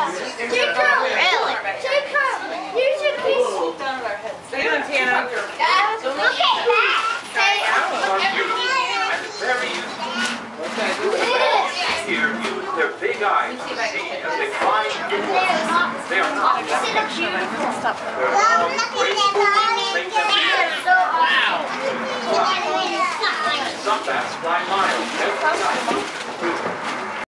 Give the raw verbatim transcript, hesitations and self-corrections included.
Really? Jacob, you should kiss me. Stay on, Tana. Look at that. Say, Very useful. Here, use their big eyes to see as they climb inwards. They are not that picture. Their long, graceful wings make them dance. Wow! Some bats fly miles every night.